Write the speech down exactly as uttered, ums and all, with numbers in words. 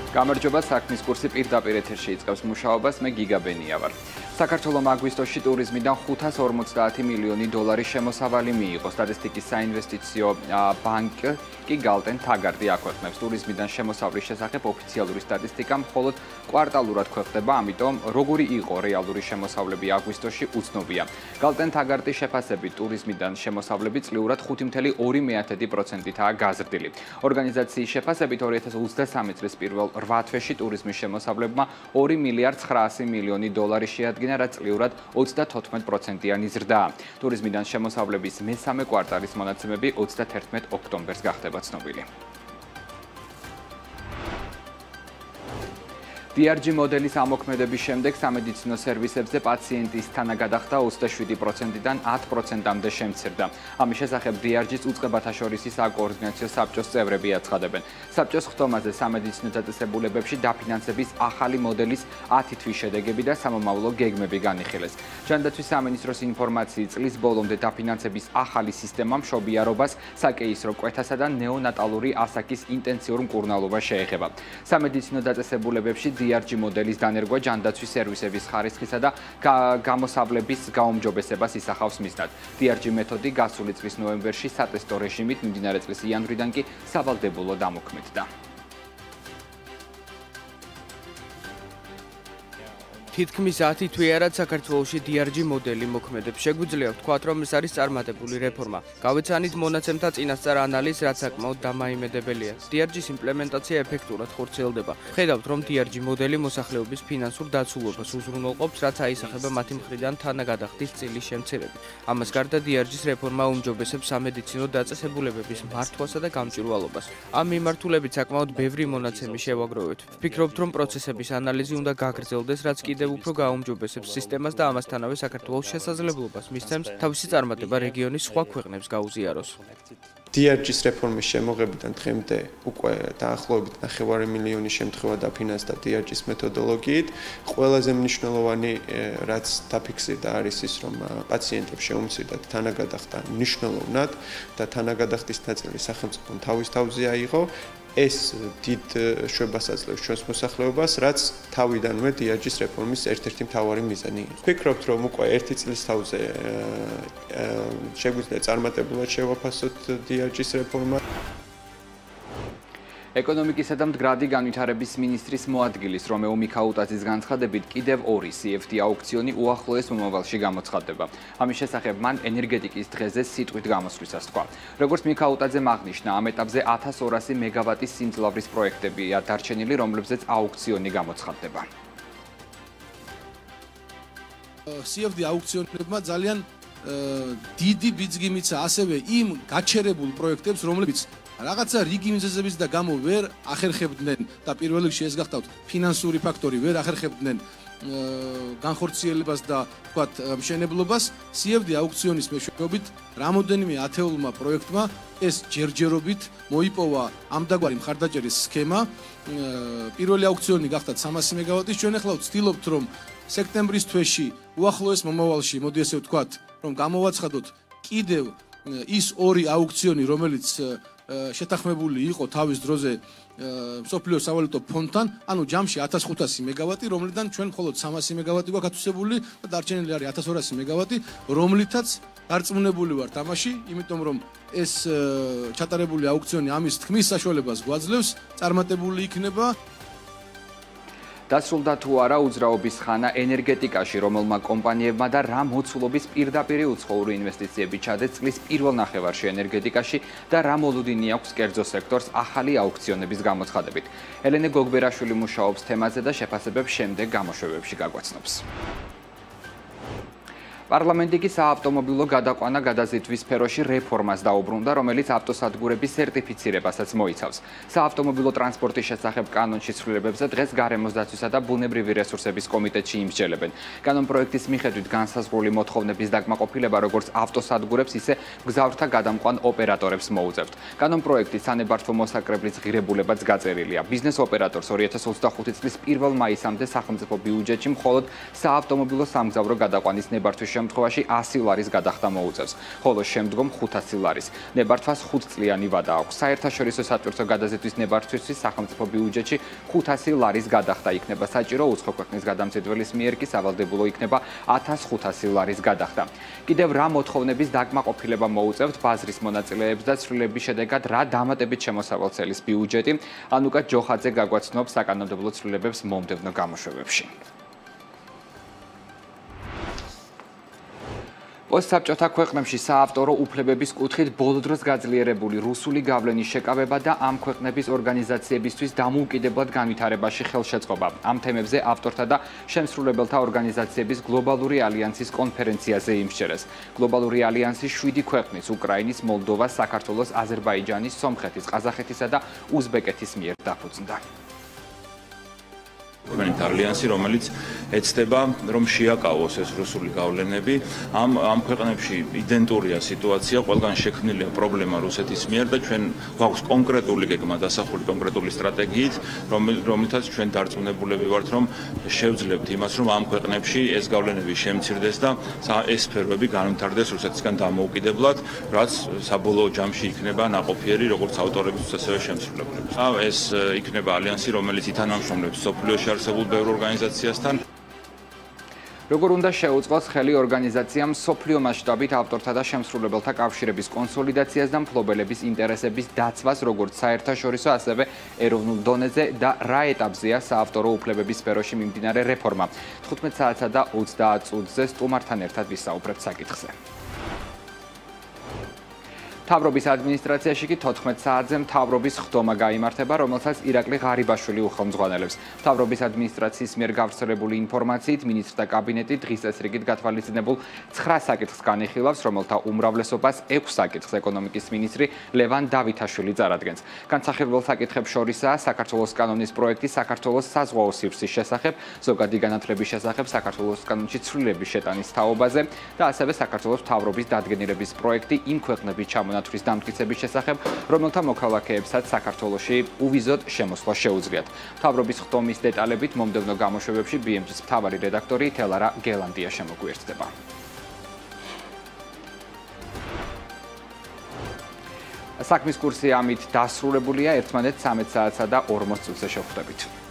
გამარჯობა, საქმის კურსი პირდაპირ ეთერში იწყებს მუშაობას, მე გიგაბენია ვარ. საქართველოს აგვისტოში ტურიზმიდან ხუთას ორმოცდაათი მილიონი დოლარის შემოსავალი მიიღო. სტატისტიკის საინვესტიციო ბანკი კი გალტენ თაგარდი აქვეყნებს ტურიზმიდან შემოსავლის შესახებ ოფიციალური სტატისტიკა მხოლოდ კვარტალურად გვხვდება, ამიტომ როგორი იყო რეალური შემოსავლები აგვისტოში უცნობია. გალტენ თაგარდის შეფასებით ტურიზმიდან შემოსავლები წლიურად ხუთი კoma ორი პროცენტითაა გაზრდილი. ორგანიზაციის შეფასებით ორი ათას ოცდასამი წლის პირველ რვა თვეში ტურიზმის შემოსავლებმა ორი მილიარდ ცხრაასი მილიონი დოლარი შეადგინა, რაც წლიურად ოცდათოთხმეტ პროცენტიანი ზრდაა. ტურიზმიდან შემოსავლების მესამე კვარტალის მონაცემები ოცდათერთმეტ ოქტომბერს გახდება ცნობილი. დი არ ჯი მოდელის ამოქმედების შემდეგ სამედიცინო სერვისებზე პაციენტის თანაგადახდა ოცდაშვიდი პროცენტიდან ათ პროცენტამდე შემცირდა. ამის შესახებ დი არ ჯის უწყებათა შორისი საკოორდინაციო საბჭოს წევრები აცხადებენ. საბჭოს ხდომაზე სამედიცინო დაწესებულებებში დაფინანსების ახალი მოდელის ათი თვის შედეგები და სამომავლო გეგმები განიხილეს. ჯანდაცვის სამინისტროს ინფორმაციით წლის ბოლომდე დაფინანსების ახალი სისტემა მშობიარობას, საკეისრო კვეთასა და ნეონატალური ასაკის ინტენსიურ მკურნალობას შეეხება. სამედიცინო დაწესებულებებში დი არ ჯი მოდელის დანერგვა ჯანდაცვის სერვისების ხარისხისა და გამოსავლების გაუმჯობესებას ისახავს მიზნად. დი არ ჯი მეთოდი გასული წლის ნოემბერში სატესტო რეჟიმით, მიმდინარე წლის იანვრიდან კი სავალდებულოდ ამოქმედდა. თითქმის ათი თვე არად საქართველოში დი არ ჯი მოდელი მოქმედებს. შეგვიძლია ვთქვათ, რომ ეს არის წარმატებული რეფორმა. გავეცანით მონაცემთა წინასწარ ანალიზს, რაც საკმაოდ დამაიმედებელია. დი არ ჯის იმპლემენტაცია ეფექტურად ხორციელდება. ხედავთ, რომ დი არ ჯი მოდელი მოსახლეობის ფინანსურ დაცულობას უზრუნველყოფს, რაც აისახება მათი მხრიდან თანაგადახდის წილის შემცირებით. ამას გარდა დი არ ჯის რეფორმა უმჯობესებს სამედიცინო დაწესებულებების მართვასა და გამჭვირვალობას. ამ მიმართულებით საკმაოდ ბევრი მონაცემი შევაგროვეთ. ვფიქრობთ, რომ პროცესების ანალიზი უნდა გაგრძელდეს, რაც კიდევ უფრო გაუმჯობესებს სისტემას და ამასთანავე საქართველოს შესაძლებლობას მისცემს თავისი წარმატება რეგიონის სხვა ქვეყნებს გაუზიაროს. დი არ ჯის რეფორმის შემოღებიდან დღემდე უკვე დაახლოებით ნახევარი მილიონი შემთხვევა დაფინანსდა დი არ ჯის მეთოდოლოგიით. ყველაზე მნიშვნელოვანი, რაც დაფიქსირდა, არის ის, რომ პაციენტებს შეუმცირდათ თანაგადახდა მნიშვნელოვნად და თანაგადახდის ნაწილი სახელმწიფომ თავის თავზე აიღო. ეს დიდ შვებას აძლევს ჩვენს მოსახლეობას, რაც თავიდანვე დი არ ჯის რეფორმის ერთ-ერთი მთავარი მიზანი იყო. ვფიქრობთ, რომ უკვე ერთი წლის თავზე შეგვიძლია წარმატებულად შევაფასოთ დი არ ჯის რეფორმა. ეკონომიკისა და მდგრადი განვითარების მინისტრის მოადგილის რომეო მიქაუტაძის განცხადებით კიდევ ორი სი ეფ დი აუქციონი უახლოეს მომავალში გამოცხადდება. ამის შესახებ მან ენერგეტიკის დღეზე სიტყვით გამოსვლისას თქვა. როგორც მიქაუტაძემ აღნიშნა, ამ ეტაპზე ათას ორასი მეგავატის სიმძლავრის პროექტებია დარჩენილი, რომლებზეც აუქციონი გამოცხადდება. სი ეფ დი აუქციონებმა ძალიან დიდი ბიძგი მიცა ასევე იმ გაჩერებულ პროექტებს, რომლებიც რაღაცა რიგი მიზეზების და გამო ვერ ახერხებდნენ და პირველ რიგში ეს გახდათ ფინანსური ფაქტორი, ვერ ახერხებდნენ განხორციელებას და თქვათ მშენებლობას. სი ეფ დი აუქციონის მეშვეობით რამოდენიმე ათეულმა პროექტმა ეს ჯერჯერობით მოიპოვა ამდაგვარი მხარდაჭერის სქემა. პირველი აუქციონი გახდათ სამასი მეგავატის. ჩვენ ახლა ვცდილობთ, რომ სექტემბრის თვეში უახლოეს მომავალში, მოდი ესე ვთქვათ, რომ გამოვაცხადოთ კიდევ ის ორი აუქციონი, რომელიც შეთანხმებული იყო თავის დროზე მსოფლიო სავალუტო ფონდთან, ანუ ჯამში ათას ხუთასი მეგავატი, რომლიდან ჩვენ მხოლოდ სამასი მეგავატი გვაქვს ათვისებული და დარჩენილი არის ათას ორასი მეგავატი, რომლითაც დარწმუნებული ვართ ამაში, იმიტომ რომ ეს ჩატარებული აუქციონი ამის თქმის საშუალებას გვაძლევს, წარმატებული იქნება. დასრულდა თუ არა უძრაობის ხანა ენერგეტიკაში, რომელმა კომპანიებმა და რა მოცულობის პირდაპირი უცხოური ინვესტიციები ჩადეს წლის პირველ ნახევარში ენერგეტიკაში და რა მოლოდინი აქვს კერძო სექტორს ახალი აუქციონების გამოცხადებით. ელენე გოგბერაშვილი მუშაობს თემაზე და შეფასებებს შემდეგ გამოშვებებში გაგვაცნობს. პარლამენტი კი საავტომობილო გადაყვანა გადაზიდვის სფეროში რეფორმას დაუბრუნდა, რომელიც ავტოსადგურების სერტიფიცირებასაც მოიცავს. საავტომობილო ტრანსპორტის შესახებ კანონში ცვლილებებზე დღეს გარემოს დაცვისა და ბუნებრივი რესურსების კომიტეტში იმსჯელებენ. კანონპროექტის მიხედვით განსაზღვრული მოთხოვნების დაკმაყოფილება როგორც ავტოსადგურებს, ისე მგზავრთა გადამყვან ოპერატორებს მოუწევთ. კანონპროექტის სანებართვო მოსაკრებლის ღირებულებაც გაწერილია. ბიზნეს ოპერატორს ორი ათას ოცდახუთი წლის პირველ მაისამდე სახელმწიფო ბიუჯეტში მხოლოდ საავტომობილო სამგზავრო გადაყვანის ნებართვის შემთხვევაში ასი ლარის გადახდა მოუწევს, ხოლო შემდგომ ხუთასი ლარის. ნებართვას ხუთწლიანი ვადა აქვს. საერთაშორისო სატვირთო გადაზიდვის ნებართვისთვის სახელმწიფო ბიუჯეტში ხუთასი ლარის გადახდა იქნება საჭირო, უცხო ქვეყნის გადამცედველის მიერ კი სავალდებულო იქნება ათას ხუთასი ლარის გადახდა. კიდევ რა მოთხოვნების დაკმაყოფილება მოუწევთ ბაზრის მონაწილეებს და ცვლილების შედეგად რა დამატებით შემოსავალ-ცელის ბიუჯეტი, ანუკა ჯოხაძე გაგვაცნობს საკანონმდებლო ცვლილებებს მომდევნო გამოშვებებში. პოსტსაბჭოთა ქვეყნებში საავტორო უფლებების კუთხით ბოლო დროს გაძლიერებული რუსული გავლენის შეკავება და ამ ქვეყნების ორგანიზაციებისთვის დამოუკიდებლად განვითარებაში ხელშეწყობა. ამ თემებზე ავტორთა და შემსრულებელთა ორგანიზაციების გლობალური ალიანსის კონფერენციაზე იმსჯერეს. გლობალური ალიანსის შვიდი ქვეყნის უკრაინის, მოლდოვას, საქართველოს, აზერბაიჯანის, სომხეთის, ყაზახეთისა და უზბეკეთის მიერ დაფუძნდა. Ჩვენით ალიანსი, რომელიც ეცდება, რომ შეაკავოს ეს რუსული გავლენები, ამ ამ ქვეყნებში იდენტურია სიტუაცია, ყველგან შექმნილია პრობლემა რუსეთის მიერ და ჩვენ გვაქვს კონკრეტული გეგმა დასახული კონკრეტული სტრატეგიით, რომელთაც ჩვენ დარწმუნებულები ვართ, რომ შევძლებთ იმას, რომ ამ ქვეყნებში ეს გავლენები შემცირდეს და ეს სფეროები განვითარდეს რუსეთისგან დამოუკიდებლად, რაც საბოლოო ჯამში იქნება ნაყოფიერი როგორც ავტორებისთვის, ასევე შემსრულებლებს. ეს იქნება ალიანსი, რომელიც ითანამშრომლებს სოფლიოში არსებულ ბევრ ორგანიზაციასთან. როგორ უნდა შეუწყოს ხელი ორგანიზაციამ სოფლიო მასშტაბით ავტორთა და შემსრულებელთა კავშირების კონსოლიდაციას და მფლობელების ინტერესების დაცვას, როგორც საერთაშორისო, ასევე ეროვნულ დონეზე და რა ეტაპზეა საავტორო უფლებების სფეროში მიმდინარე რეფორმა. თხუთმეტ საათსა და ოცდაათ წუთზე სტუმართან ერთად ვისაუბრებთ საკითხზე. მთავრობის ადმინისტრაციაში კი თოთხმეტ საათზე მთავრობის ხდომა გაიმართება, რომელსაც ირაკლი ღარიბაშვილი უხელმძღვანელებს. მთავრობის ადმინისტრაციის მიერ გავრცელებული ინფორმაციით, მინისტრთა კაბინეტი დღის წესრიგით გათვალისწინებულ ცხრა საკითხს განიხილავს, რომელთა უმრავლესობას ექვს საკითხს ეკონომიკის მინისტრი ლევან დავითაშვილი წარადგენს. განსახილველ საკითხებს შორისაა საქართველოს კანონის პროექტი საქართველოს საზღვაო სივრცის შესახებ, ზოგადი განათლების შესახებ საქართველოს კანონში ცვლილების შეტანის თაობაზე და ასევე საქართველოს მთავრობის დადგენილების პროექტი იმ ქვეყნების ჩამონათვლის თვის დამტკიცების შესახებ, რომელთა მოქალაქეებსაც საქართველოში უვიზოდ შემოსვლა შეუძლიათ. მთავრობის ხდომის დეტალებით მომდევნო გამოშვებებში ბი ემ ჯის მთავარი რედაქტორი თელარა გელანდია შემოგვიერთდება. საქმის კურსი ამით დასრულებულია, ერთმანეთს ცამეტ საათსა და ორმოც წუთზე შევხვდებით.